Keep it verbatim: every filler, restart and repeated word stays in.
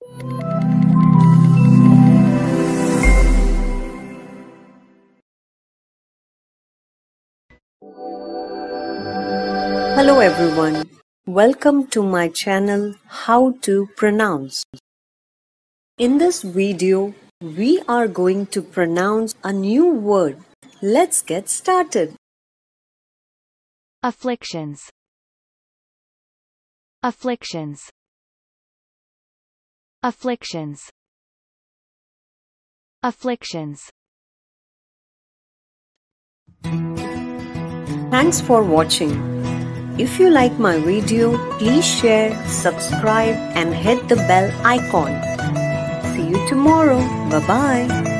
Hello everyone, welcome to my channel How to Pronounce. In this video, we are going to pronounce a new word. Let's get started. Afflictions. Afflictions. Afflictions. Afflictions. Thanks for watching. If you like my video, please share, subscribe and hit the bell icon. See you tomorrow. Bye-bye.